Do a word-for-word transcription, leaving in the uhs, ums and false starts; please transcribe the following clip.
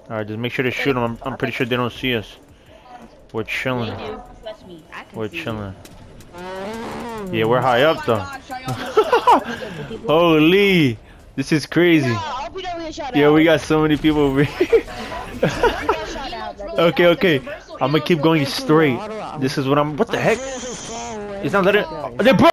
Alright, just make sure to shoot them. I'm, I'm pretty sure they don't see us. We're chilling. They do. Trust me. I can We're see chilling. You. Yeah, we're high up though. Holy, this is crazy. Yeah, we got so many people over here. Okay, okay. I'm gonna keep going straight. This is what I'm. What the heck? It's not letting. They broke.